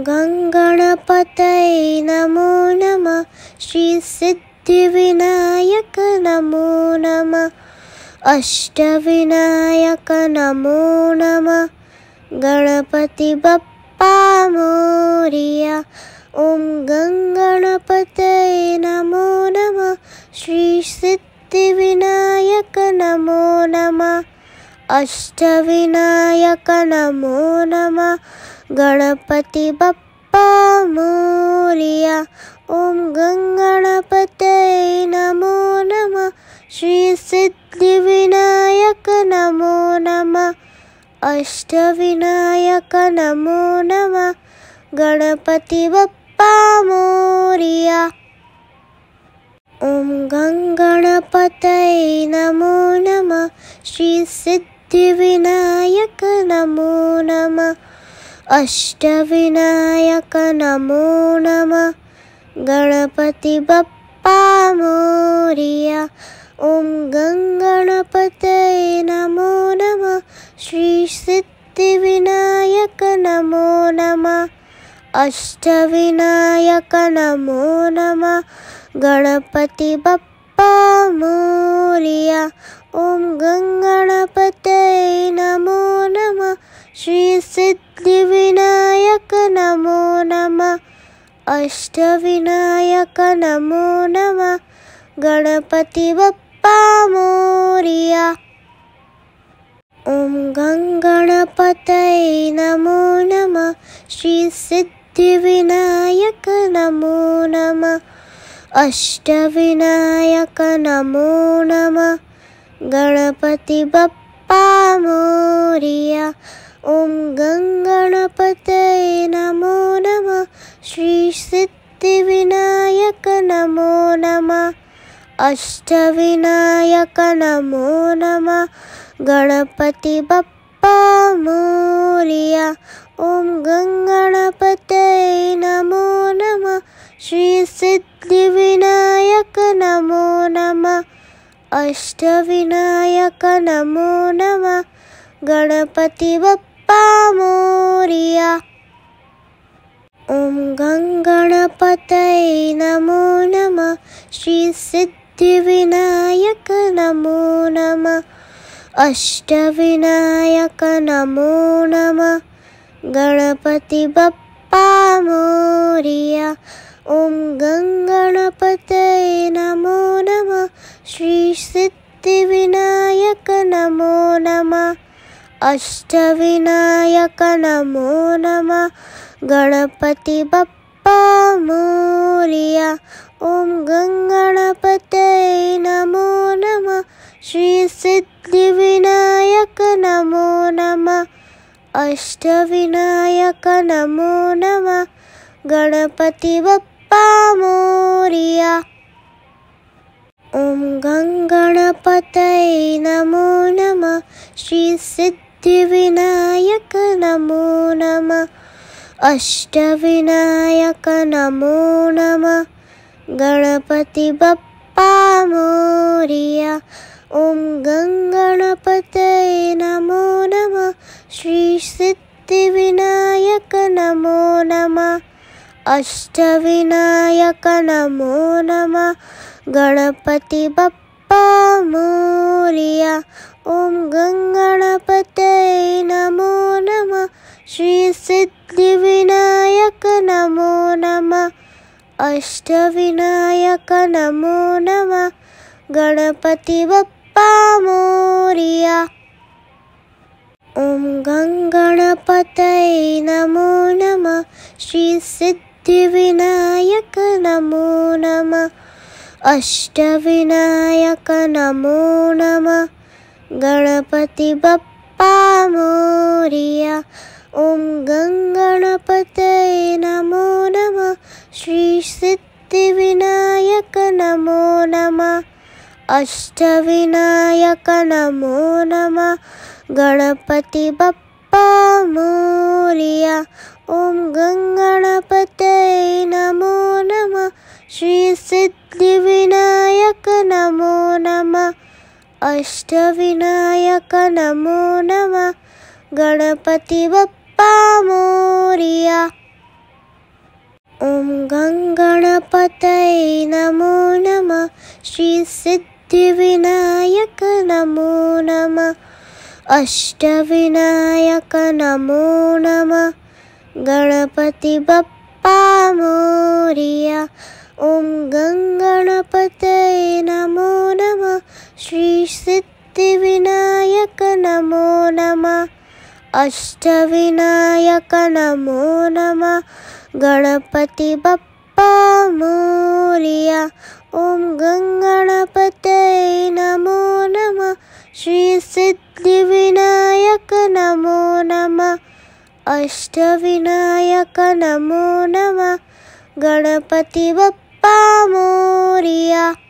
गणपतये नमो नमः। श्री सिद्धिविनायक नमो नमः। अष्टविनायक नमो नमः। गणपति बप्पा मोरिया। ओम गणपतये नमो नमः। श्री सिद्धिविनायक नमो नमः। अष्टविनायक नमो नमः। गणपति बप्पा मोरिया। ओम गणपतये नमो नमः। श्री सिद्धिविनायक नमो नमः। अष्टविनायक नमो नमः। गणपति बप्पा मोरिया। ओम गणपतये नमो नमः। श्री सिद्धिविनायक नमो नमः। अष्टविनायक नमो नमः। गणपति बप्पा मोरिया। ओम गणपतये नमो नमः। श्री सिद्धिविनायक नमो नमः। अष्टविनायक नमो नमः। गणपति बप्पा मोरिया। ओम गणपतये नमो नमः। श्री सिद्धिविनायक नमो नमः। अष्टविनायक नमो नमः। गणपति बप्पा मोरिया। ओम गणपतये नमो नमः। श्री सिद्धिविनायक नमो नमः। अष्टविनायक नमो नमः। गणपति बप्पा मोरिया। ओम गणपतये नमो नमः। श्री सिद्धिविनायक नमो नमः। अष्टविनायक नमो नमः। गणपति बप्पा मोरिया। ओम गणपतये नमो नमः। श्री सिद्धिविनायक नमो नमः। अष्टविनायक नमो नमः। गणपति बप्पा मोरिया। ओम गणपतये नमो नमः। श्री सिद्धिविनायक नमो नमः। अष्टविनायक नमो नमः। गणपति बप्पा मोरिया। ओम गणपतये नमो नमः। श्री सिद्धिविनायक नमो नमः। अष्टविनायक नमो नमः। गणपति बप्पा मोरिया। ओम गणपतये नमो नमः। श्री सिद्धिविनायक नमो नमः। अष्टविनायक नमो नमः। गणपति बप्पा मोरिया। ओम गणपतये नमो नमः। श्री सिद्धिविनायक नमो नमः। अष्टविनायक नमो नमः। गणपति बप्पा मोरिया। ओम गणपतये नमो नमः। श्री सिद्धिविनायक नमो नमः। अष्टविनायक नमो नमः। गणपति बप्पा मोरिया। ओम गणपतये नमो नमः। श्री सिद्धिविनायक नमो नमः। अष्टविनायक नमो नमः। गणपति बप्पा मोरिया। ओम गणपतये नमो नमः। श्री सिद्धिविनायक नमो नमः। अष्टविनायक नमो नमः। गणपति बप्पा मोरिया। ओम गणपतये नमो नमः। श्री सिद्धिविनायक नमो नमः। अष्टविनायक नमो नमः। गणपति ओम गणपतये नमो नमः। श्री सिद्धिविनायक नमो नमः। अष्टविनायक नमो नमः। गणपति बप्पा मोरिया। ओम गणपतये नमो नमः। श्री सिद्धिविनायक नमो नमः। अष्टविनायक नमो नमः। गणपति बप्पा मोरिया। ओम गणपतये नमो नमः। श्री सिद्धिविनायक नमो नमः। अष्टविनायक नमो नमः। गणपति बप्पा मोरिया। गणपतये नमो नमः। श्री सिद्धिविनायक नमो नमः। अष्टविनायक नमो नमः। गणपति बप्पा मोरिया। ओम गणपतये नमो नमः। श्री सिद्धिविनायक नमो नमः। अष्टविनायक नमो नमः। गणपति बप्पा मोरिया। ओम गणपतये नमो नमः। श्री सिद्धिविनायक नमो नमः। अष्टविनायक नमो नमः। गणपति बप्पा मोरिया।